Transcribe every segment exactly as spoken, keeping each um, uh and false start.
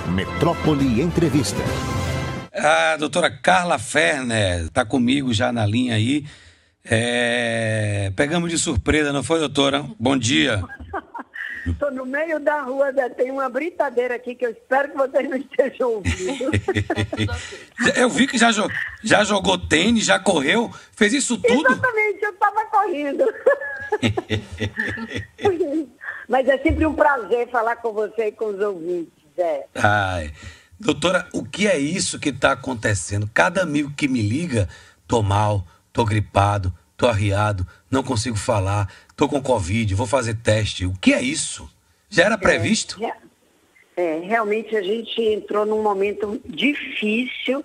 Metrópole Entrevista. A doutora Carla Ferner está comigo já na linha aí. É... Pegamos de surpresa, não foi, doutora? Bom dia. Estou no meio da rua, tem uma britadeira aqui que eu espero que vocês não estejam ouvindo. Eu vi que já, jo... já jogou tênis, já correu, fez isso tudo? Exatamente, eu estava correndo. Mas é sempre um prazer falar com você e com os ouvintes, Zé. Ai, doutora, o que é isso que está acontecendo? Cada amigo que me liga, tô mal, tô gripado, tô arriado, não consigo falar, tô com Covid, vou fazer teste. O que é isso? Já era previsto? É, é, realmente a gente entrou num momento difícil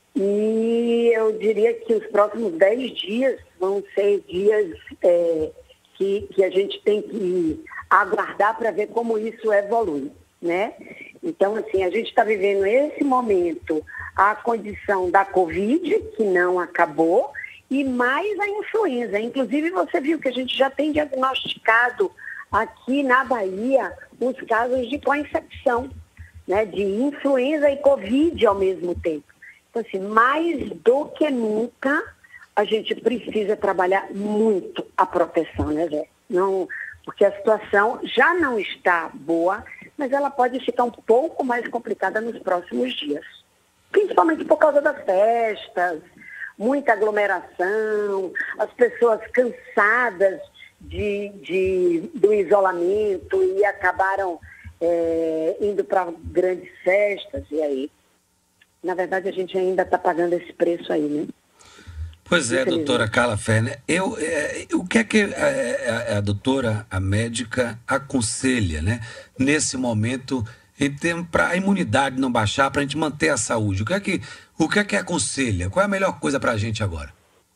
e eu diria que os próximos dez dias vão ser dias é, que, que a gente tem que aguardar para ver como isso evolui, né? Então, assim, a gente está vivendo esse momento, a condição da Covid, que não acabou, e mais a influenza. Inclusive, você viu que a gente já tem diagnosticado aqui na Bahia os casos de co-infecção, né, de influenza e Covid ao mesmo tempo. Então, assim, mais do que nunca, a gente precisa trabalhar muito a proteção, né, Zé? Não, porque a situação já não está boa, mas ela pode ficar um pouco mais complicada nos próximos dias. Principalmente por causa das festas, muita aglomeração, as pessoas cansadas de, de, do isolamento e acabaram é, indo para grandes festas. E aí, na verdade, a gente ainda está pagando esse preço aí, né? Pois é, doutora Carla Ferner. Eu, é, o que é que a, a, a doutora, a médica, aconselha, né, nesse momento, para a imunidade não baixar, para a gente manter a saúde? O que é que, o que é que aconselha? Qual é a melhor coisa para a gente agora?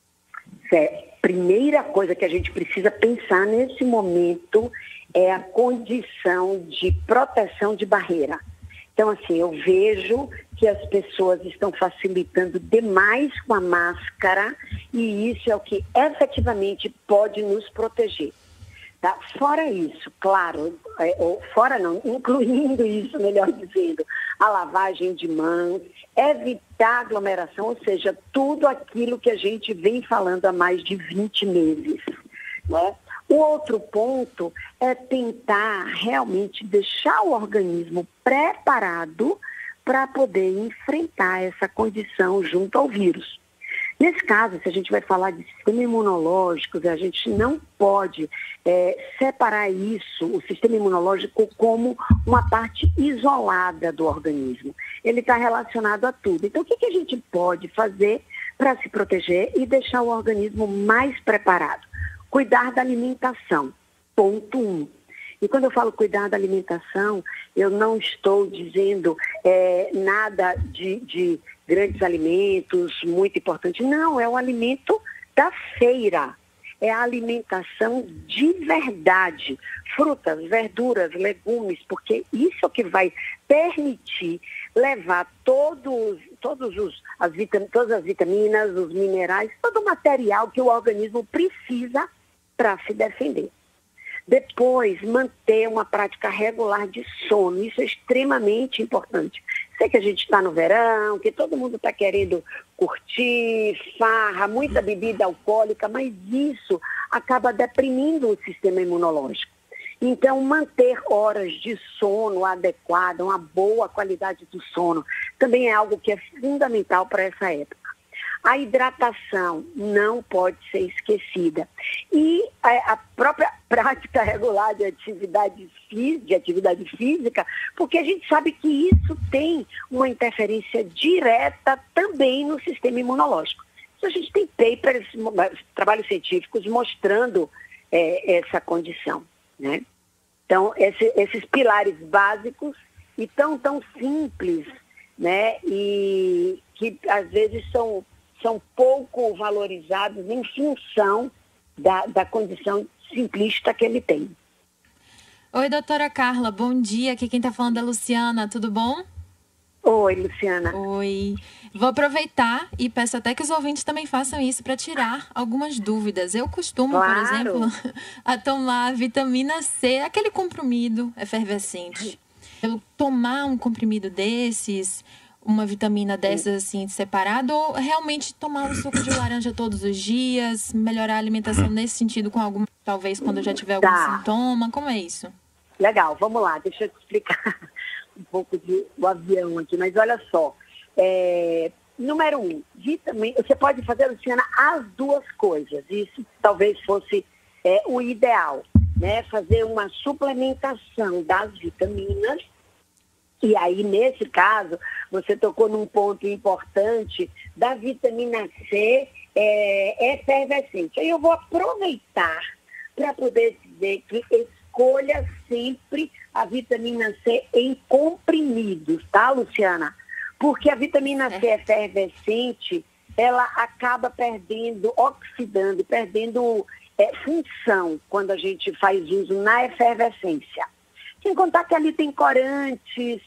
É, primeira coisa que a gente precisa pensar nesse momento é a condição de proteção de barreira. Então, assim, eu vejo que as pessoas estão facilitando demais com a máscara e isso é o que efetivamente pode nos proteger. Tá? Fora isso, claro, é, ou fora não, incluindo isso, melhor dizendo, a lavagem de mãos, evitar aglomeração, ou seja, tudo aquilo que a gente vem falando há mais de vinte meses, né? O outro ponto é tentar realmente deixar o organismo preparado para poder enfrentar essa condição junto ao vírus. Nesse caso, se a gente vai falar de sistema imunológico, a gente não pode é, separar isso, o sistema imunológico, como uma parte isolada do organismo. Ele está relacionado a tudo. Então, o que, que a gente pode fazer para se proteger e deixar o organismo mais preparado? Cuidar da alimentação, ponto um. E quando eu falo cuidar da alimentação, eu não estou dizendo é, nada de, de grandes alimentos, muito importante. Não, é o alimento da feira. É a alimentação de verdade. Frutas, verduras, legumes, porque isso é o que vai permitir levar todos, todos os, as vitam, todas as vitaminas, os minerais, todo o material que o organismo precisa para se defender. Depois, manter uma prática regular de sono. Isso é extremamente importante. Sei que a gente está no verão, que todo mundo está querendo curtir, farra, muita bebida alcoólica, mas isso acaba deprimindo o sistema imunológico. Então, manter horas de sono adequada, uma boa qualidade do sono, também é algo que é fundamental para essa época. A hidratação não pode ser esquecida. E a, a própria prática regular de atividade, de atividade física, porque a gente sabe que isso tem uma interferência direta também no sistema imunológico. Então, a gente tem papers, trabalhos científicos mostrando é, essa condição, né? Então, esse, esses pilares básicos e tão, tão simples, né? E que às vezes são... são pouco valorizados em função da, da condição simplista que ele tem. Oi, doutora Carla, bom dia. Aqui quem está falando é a Luciana, tudo bom? Oi, Luciana. Oi. Vou aproveitar e peço até que os ouvintes também façam isso para tirar algumas dúvidas. Eu costumo, claro. por exemplo, a tomar vitamina C, aquele comprimido efervescente. Eu tomar um comprimido desses, uma vitamina dessas assim, separado, ou realmente tomar um suco de laranja todos os dias, melhorar a alimentação nesse sentido com algum, talvez quando eu já tiver algum Tá. sintoma? Como é isso? Legal, vamos lá, deixa eu te explicar um pouco de, do avião aqui, mas olha só. É, número um, vitamina, você pode fazer, Luciana, as duas coisas. Isso talvez fosse é, o ideal, né? Fazer uma suplementação das vitaminas. E aí, nesse caso, você tocou num ponto importante da vitamina C é, efervescente. Aí eu vou aproveitar para poder dizer que escolha sempre a vitamina C em comprimidos, tá, Luciana? Porque a vitamina C efervescente, ela acaba perdendo, oxidando, perdendo é, função quando a gente faz uso na efervescência. Sem contar que ali tem corantes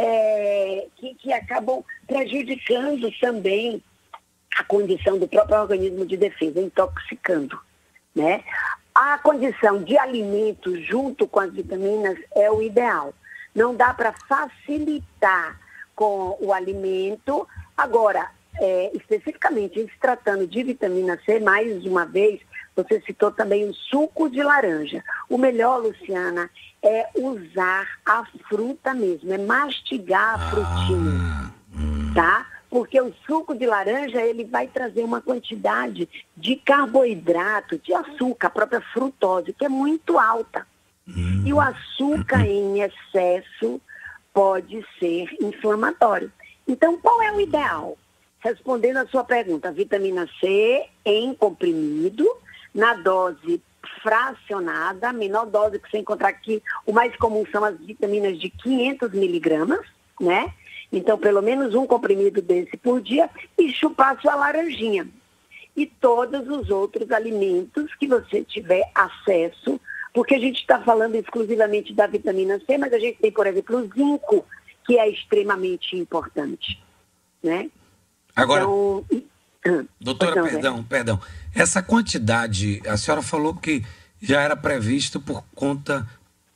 é, que, que acabam prejudicando também a condição do próprio organismo de defesa, intoxicando, né? A condição de alimento junto com as vitaminas é o ideal. Não dá para facilitar com o alimento. Agora, é, especificamente se tratando de vitamina C, mais uma vez, você citou também o suco de laranja. O melhor, Luciana, é usar a fruta mesmo, é mastigar a frutinha, tá? Porque o suco de laranja, ele vai trazer uma quantidade de carboidrato, de açúcar, a própria frutose, que é muito alta. E o açúcar em excesso pode ser inflamatório. Então, qual é o ideal? Respondendo a sua pergunta, vitamina C em comprimido, na dose fracionada, a menor dose que você encontrar aqui, o mais comum são as vitaminas de quinhentos miligramas, né? Então, pelo menos um comprimido desse por dia e chupar sua laranjinha. E todos os outros alimentos que você tiver acesso, porque a gente está falando exclusivamente da vitamina C, mas a gente tem, por exemplo, o zinco, que é extremamente importante, né? Agora, então, doutora, então, perdão, perdão. Essa quantidade, a senhora falou que já era previsto por conta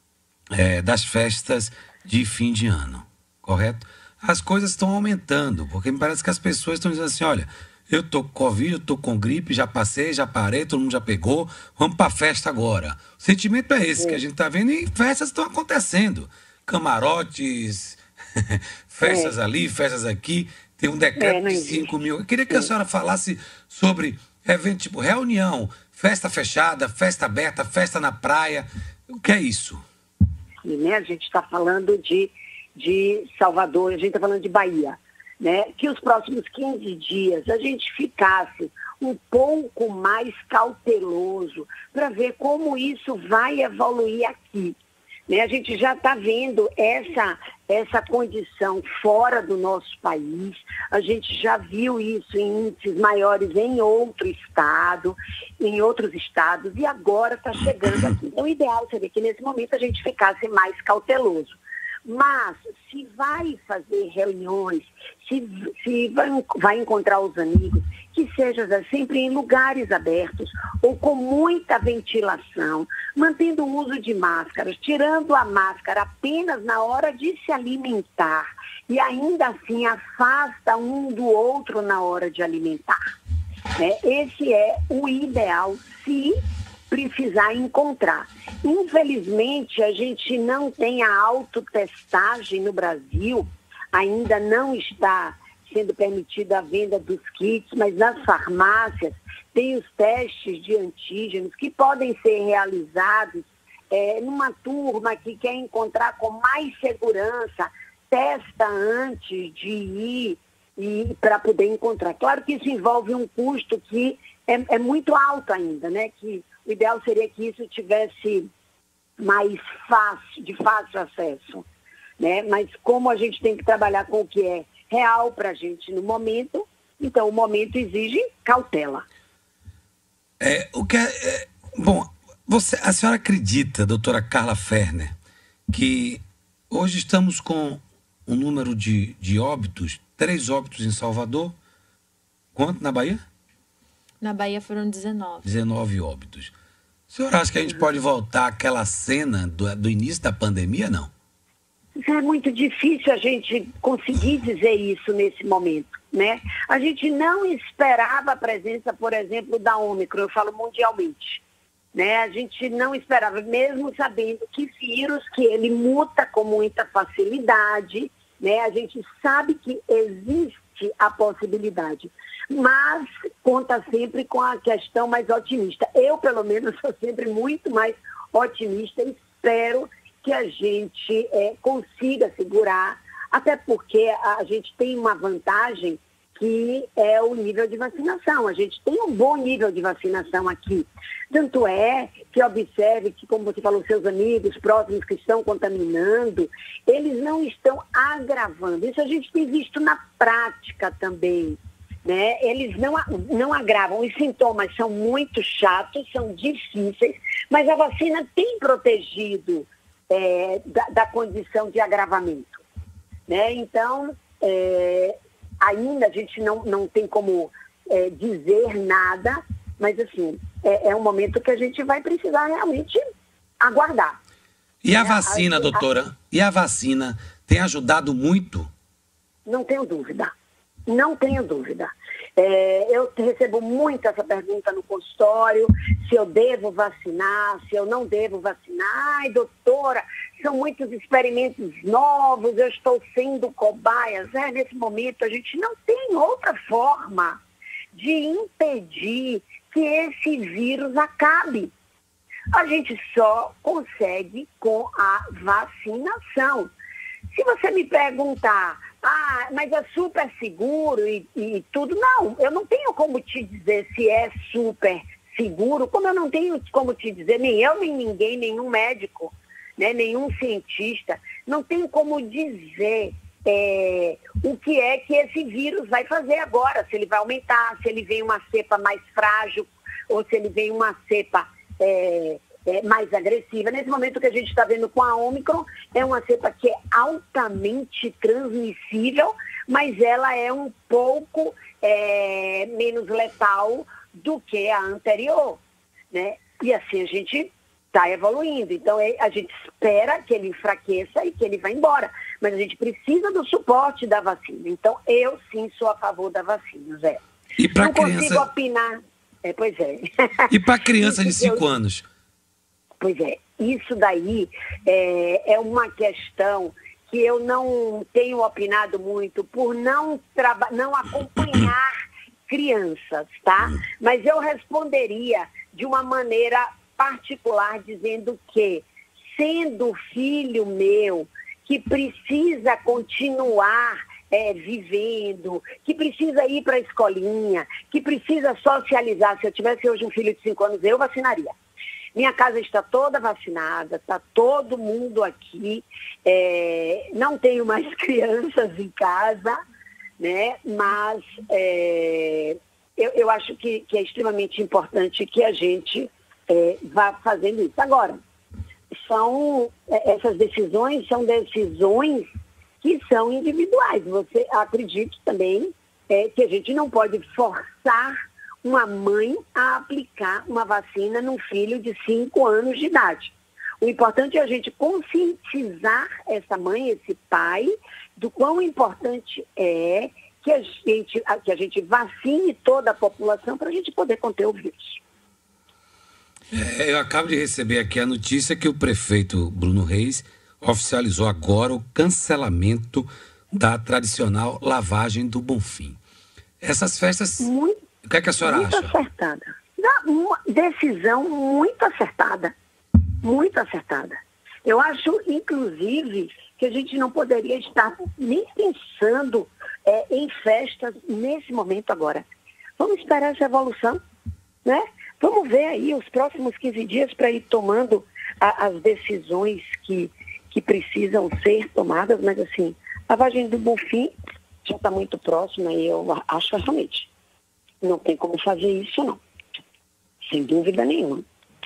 é, das festas de fim de ano, correto? As coisas estão aumentando, porque me parece que as pessoas estão dizendo assim, olha, eu tô com Covid, eu tô com gripe, já passei, já parei, todo mundo já pegou, vamos pra festa agora. O sentimento é esse, é. que a gente tá vendo e festas estão acontecendo. Camarotes, festas é. ali, festas aqui, tem um decreto é, de cinco mil. Eu queria que a senhora falasse sobre evento tipo reunião, festa fechada, festa aberta, festa na praia. O que é isso? E, né, a gente está falando de, de Salvador, a gente está falando de Bahia. Né, que os próximos quinze dias a gente ficasse um pouco mais cauteloso para ver como isso vai evoluir aqui. Né, a gente já está vendo essa, essa condição fora do nosso país, a gente já viu isso em índices maiores em outro estado, em outros estados, e agora está chegando aqui. Então, o ideal seria que nesse momento a gente ficasse mais cauteloso. Mas, se vai fazer reuniões, se, se vai, vai encontrar os amigos, que seja sempre em lugares abertos ou com muita ventilação, mantendo o uso de máscaras, tirando a máscara apenas na hora de se alimentar e ainda assim afasta um do outro na hora de alimentar. Né? Esse é o ideal, se precisar encontrar. Infelizmente, a gente não tem a autotestagem no Brasil, ainda não está sendo permitida a venda dos kits, mas nas farmácias tem os testes de antígenos que podem ser realizados é, numa turma que quer encontrar com mais segurança, testa antes de ir e para poder encontrar. Claro que isso envolve um custo que é, é muito alto ainda, né? Que o ideal seria que isso tivesse mais fácil, de fácil acesso, né? Mas como a gente tem que trabalhar com o que é real para a gente no momento, então o momento exige cautela. É, o que é, é, bom, você, a senhora acredita, doutora Carla Ferner, que hoje estamos com um número de, de óbitos, três óbitos em Salvador, quanto na Bahia? Na Bahia foram dezenove. dezenove óbitos. O senhor acha que a gente pode voltar àquela cena do, do início da pandemia, não? É muito difícil a gente conseguir dizer isso nesse momento, né? A gente não esperava a presença, por exemplo, da Ômicron, eu falo mundialmente, né? A gente não esperava, mesmo sabendo que vírus, que ele muta com muita facilidade, né? A gente sabe que existe a possibilidade, mas conta sempre com a questão mais otimista. Eu, pelo menos, sou sempre muito mais otimista e espero que a gente é, consiga segurar, até porque a gente tem uma vantagem que é o nível de vacinação. A gente tem um bom nível de vacinação aqui. Tanto é que observe que, como você falou, seus amigos próximos que estão contaminando, eles não estão agravando. Isso a gente tem visto na prática também, né? Eles não, não agravam. Os sintomas são muito chatos, são difíceis, mas a vacina tem protegido É, da, da condição de agravamento, né? Então, é, ainda a gente não, não tem como é, dizer nada, mas assim, é, é um momento que a gente vai precisar realmente aguardar. E a vacina, doutora? E a vacina tem ajudado muito? Não tenho dúvida, não tenho dúvida. É, eu recebo muito essa pergunta no consultório, se eu devo vacinar, se eu não devo vacinar. Ai, doutora, são muitos experimentos novos, eu estou sendo cobaia. É, nesse momento a gente não tem outra forma de impedir que esse vírus acabe. A gente só consegue com a vacinação. Se você me perguntar, ah, mas é super seguro e, e tudo, não, eu não tenho como te dizer se é super seguro, como eu não tenho como te dizer, nem eu, nem ninguém, nenhum médico, né, nenhum cientista, não tem como dizer é, o que é que esse vírus vai fazer agora, se ele vai aumentar, se ele vem uma cepa mais frágil ou se ele vem uma cepa é, é, mais agressiva. Nesse momento que a gente está vendo com a Ômicron, é uma cepa que é altamente transmissível, mas ela é um pouco é, menos letal do que a anterior, né? E assim a gente está evoluindo. Então a gente espera que ele enfraqueça e que ele vá embora. Mas a gente precisa do suporte da vacina. Então eu sim sou a favor da vacina, Zé. E para Não criança... consigo opinar. É, pois é. E para criança de cinco eu... anos? Pois é. Isso daí é, é uma questão que eu não tenho opinado muito por não, traba... não acompanhar crianças, tá? Mas eu responderia de uma maneira particular, dizendo que, sendo filho meu, que precisa continuar é, vivendo, que precisa ir para a escolinha, que precisa socializar. Se eu tivesse hoje um filho de cinco anos, eu vacinaria. Minha casa está toda vacinada, está todo mundo aqui. É, não tenho mais crianças em casa, né? Mas é, eu, eu acho que, que é extremamente importante que a gente é, vá fazendo isso. Agora, são, essas decisões são decisões que são individuais. Você acredita também é, que a gente não pode forçar uma mãe a aplicar uma vacina num filho de cinco anos de idade. O importante é a gente conscientizar essa mãe, esse pai, do quão importante é que a gente, que a gente vacine toda a população para a gente poder conter o vírus. É, eu acabo de receber aqui a notícia que o prefeito Bruno Reis oficializou agora o cancelamento da tradicional lavagem do Bonfim. Essas festas... Muito, o que é que a senhora muito acha? Muito acertada. Uma decisão muito acertada. Muito acertada. Eu acho, inclusive, que a gente não poderia estar nem pensando é, em festas nesse momento agora. Vamos esperar essa evolução, né? Vamos ver aí os próximos quinze dias para ir tomando a, as decisões que, que precisam ser tomadas, mas assim, a lavagem do Bonfim já está muito próxima e eu acho realmente não tem como fazer isso, não. Sem dúvida nenhuma.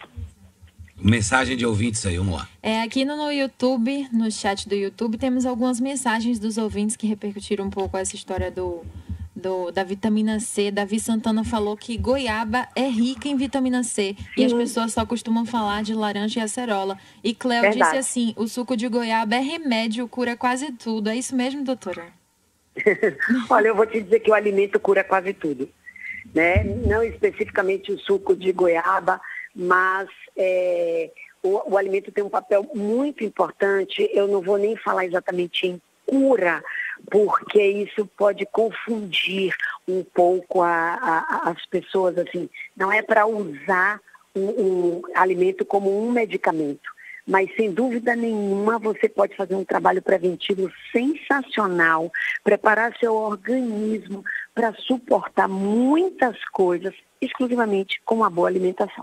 Mensagem de ouvintes aí, vamos lá. É, aqui no, no YouTube, no chat do YouTube, temos algumas mensagens dos ouvintes que repercutiram um pouco essa história do, do, da vitamina C. Davi Santana falou que goiaba é rica em vitamina C. Sim. E as pessoas só costumam falar de laranja e acerola. E Cleo Verdade. disse assim, o suco de goiaba é remédio, cura quase tudo. É isso mesmo, doutora? Olha, eu vou te dizer que o alimento cura quase tudo, né? Não especificamente o suco de goiaba, mas é, o, o alimento tem um papel muito importante. Eu não vou nem falar exatamente em cura, porque isso pode confundir um pouco a, a, as pessoas, assim. Não é para usar um, um alimento como um medicamento, mas sem dúvida nenhuma você pode fazer um trabalho preventivo sensacional, preparar seu organismo para suportar muitas coisas exclusivamente com uma boa alimentação.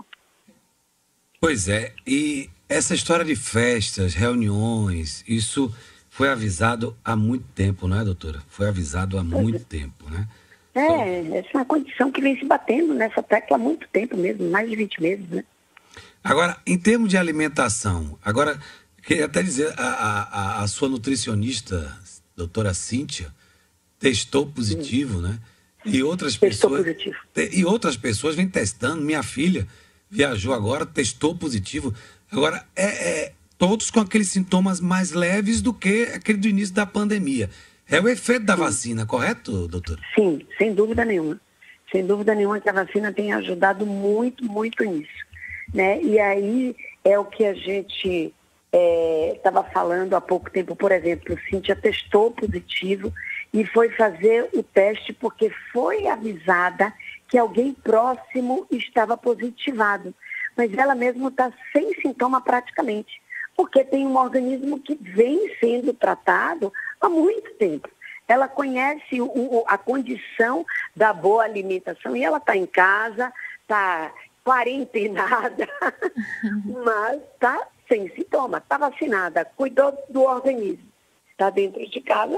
Pois é, e essa história de festas, reuniões, isso foi avisado há muito tempo, não é, doutora? Foi avisado há muito é. tempo, né? É, Só... essa é uma condição que vem se batendo nessa tecla há muito tempo mesmo, mais de vinte meses, né? Agora, em termos de alimentação, agora, queria até dizer, a, a, a sua nutricionista, doutora Cíntia, testou positivo, Sim. né? E outras testou pessoas... positivo. Te, e outras pessoas vêm testando. Minha filha viajou agora, testou positivo. Agora, é... é todos com aqueles sintomas mais leves do que aquele do início da pandemia. É o efeito da Sim. vacina, correto, doutora? Sim, sem dúvida nenhuma. Sem dúvida nenhuma que a vacina tem ajudado muito, muito nisso. Né? E aí é o que a gente estava é, falando há pouco tempo. Por exemplo, Cíntia testou positivo e foi fazer o teste porque foi avisada que alguém próximo estava positivado. Mas ela mesma está sem sintoma praticamente. Porque tem um organismo que vem sendo tratado há muito tempo. Ela conhece o, o, a condição da boa alimentação e ela está em casa, está quarentenada, mas está sem sintoma, está vacinada, cuidou do organismo, está dentro de casa,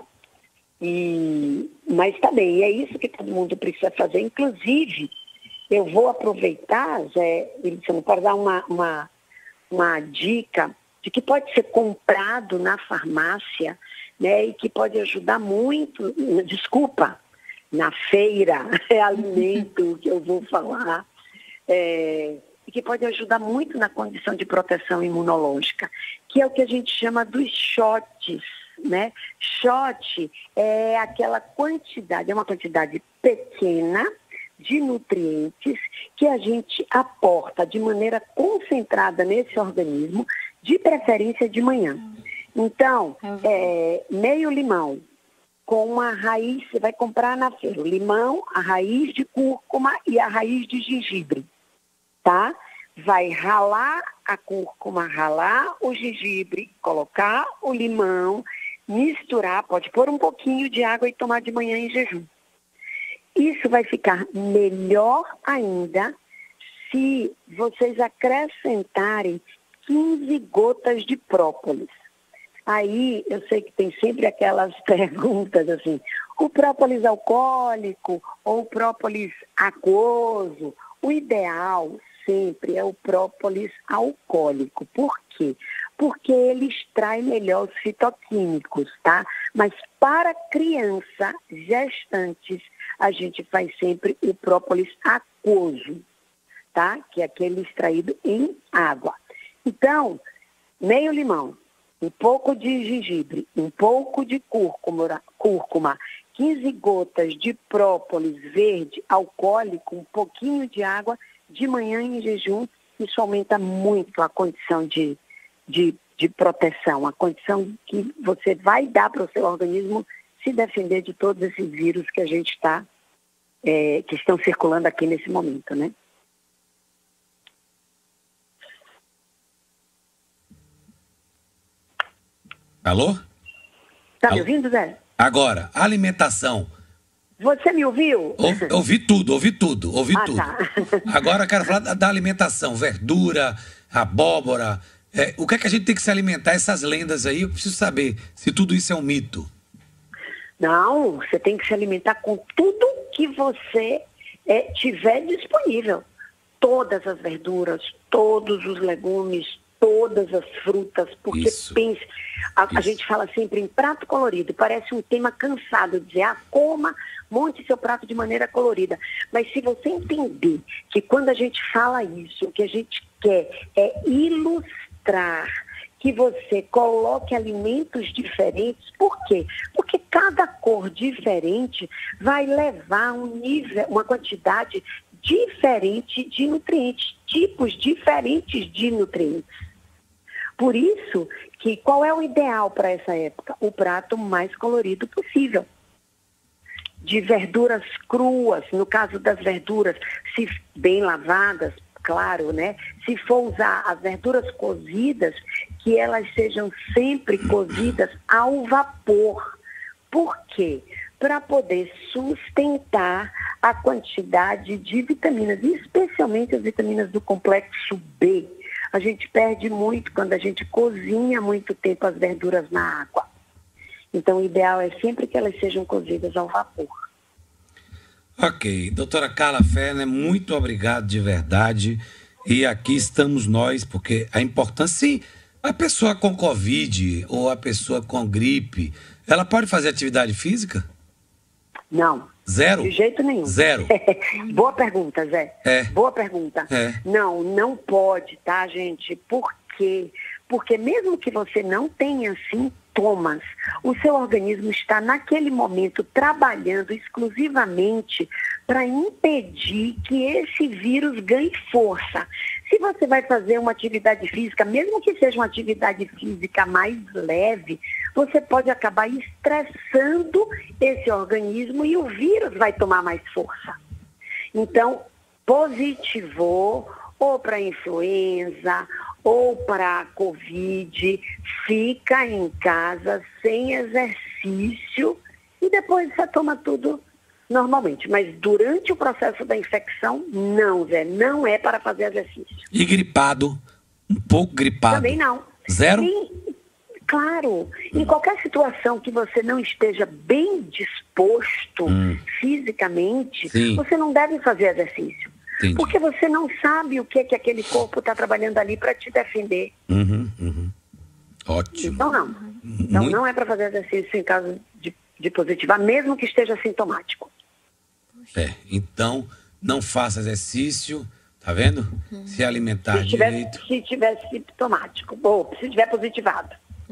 e, mas está bem. E é isso que todo mundo precisa fazer. Inclusive, eu vou aproveitar, Zé, para dar uma, uma, uma dica de que pode ser comprado na farmácia, né, e que pode ajudar muito, desculpa, na feira, é alimento que eu vou falar, é, e que pode ajudar muito na condição de proteção imunológica, que é o que a gente chama dos shots, né? Shot é aquela quantidade, é uma quantidade pequena de nutrientes que a gente aporta de maneira concentrada nesse organismo, de preferência de manhã. Então, é, meio limão com uma raiz, você vai comprar na feira, o limão, a raiz de cúrcuma e a raiz de gengibre, tá? Vai ralar a cúrcuma, ralar o gengibre, colocar o limão, misturar, pode pôr um pouquinho de água e tomar de manhã em jejum. Isso vai ficar melhor ainda se vocês acrescentarem quinze gotas de própolis. Aí, eu sei que tem sempre aquelas perguntas assim, o própolis alcoólico ou o própolis aquoso? O ideal sempre é o própolis alcoólico. Por quê? Porque ele extrai melhor os fitoquímicos, tá? Mas para criança, gestantes, a gente faz sempre o própolis aquoso, tá? Que é aquele extraído em água. Então, meio limão, um pouco de gengibre, um pouco de cúrcuma, cúrcuma, quinze gotas de própolis verde alcoólico, um pouquinho de água, de manhã em jejum. Isso aumenta muito a condição de, de, de proteção, a condição que você vai dar para o seu organismo se defender de todos esses vírus que a gente está, é, que estão circulando aqui nesse momento, né? Alô? Tá me ouvindo, Zé? Agora, alimentação. Você me ouviu? Ouvi, ouvi tudo, ouvi tudo, ouvi ah, tudo. Tá. Agora eu quero falar da, da alimentação, verdura, abóbora. É, o que é que a gente tem que se alimentar? Essas lendas aí, eu preciso saber se tudo isso é um mito. Não, você tem que se alimentar com tudo que você é, tiver disponível. Todas as verduras, todos os legumes, todas as frutas, porque Isso. pense, a, a Isso. gente fala sempre em prato colorido, parece um tema cansado de dizer, ah, coma, monte seu prato de maneira colorida. Mas se você entender que quando a gente fala isso, o que a gente quer é ilustrar que você coloque alimentos diferentes. Por quê? Porque cada cor diferente vai levar um nível, uma quantidade diferente de nutrientes, tipos diferentes de nutrientes. Por isso que qual é o ideal para essa época? O prato mais colorido possível. De verduras cruas, no caso das verduras, se bem lavadas, claro, né? Se for usar as verduras cozidas, que elas sejam sempre cozidas ao vapor. Por quê? Para poder sustentar a quantidade de vitaminas, especialmente as vitaminas do complexo B. A gente perde muito quando a gente cozinha muito tempo as verduras na água. Então, o ideal é sempre que elas sejam cozidas ao vapor. Ok. Doutora Carla Fellner, muito obrigado de verdade. E aqui estamos nós, porque a importância, sim, a pessoa com Covid ou a pessoa com gripe, ela pode fazer atividade física? Não. Zero? De jeito nenhum. Zero? Boa pergunta, Zé. É. Boa pergunta. É. Não, não pode, tá, gente? Por quê? Porque mesmo que você não tenha sintomas, o seu organismo está naquele momento trabalhando exclusivamente para impedir que esse vírus ganhe força. Se você vai fazer uma atividade física, mesmo que seja uma atividade física mais leve, você pode acabar estressando esse organismo e o vírus vai tomar mais força. Então, positivou ou para influenza ou para Covid, fica em casa sem exercício e depois você toma tudo normalmente. Mas durante o processo da infecção, não, Zé, não é para fazer exercício. E gripado? Um pouco gripado? Também não. Zero? Nem, claro, em qualquer situação que você não esteja bem disposto Hum. fisicamente, Sim. você não deve fazer exercício. Entendi. Porque você não sabe o que, que aquele corpo está trabalhando ali para te defender. Uhum, uhum. Ótimo. Então, não. Então, Muito- não é para fazer exercício em caso de, de positivar, mesmo que esteja sintomático. É, então, não faça exercício, tá vendo? Se alimentar Se tiver, direito. se tiver sintomático, ou se tiver positivado.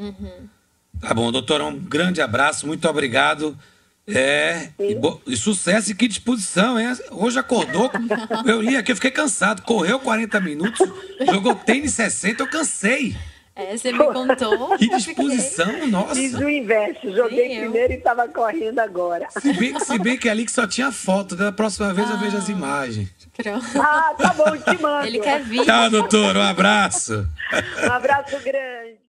Tá bom, doutora, um grande abraço, muito obrigado. É, e, bo- e sucesso e que disposição, hein? Hoje acordou, eu li aqui, eu fiquei cansado, correu quarenta minutos, jogou tênis sessenta, eu cansei. É, você me contou. Que eu fiquei- disposição, nossa. Fiz o inverso, joguei Nem eu. primeiro e estava correndo agora. Se bem, se bem que ali que só tinha foto, da próxima vez eu vejo as imagens. Pronto. Ah, tá bom, te mando. Ele quer vir. Tchau, doutor, um abraço. Um abraço grande.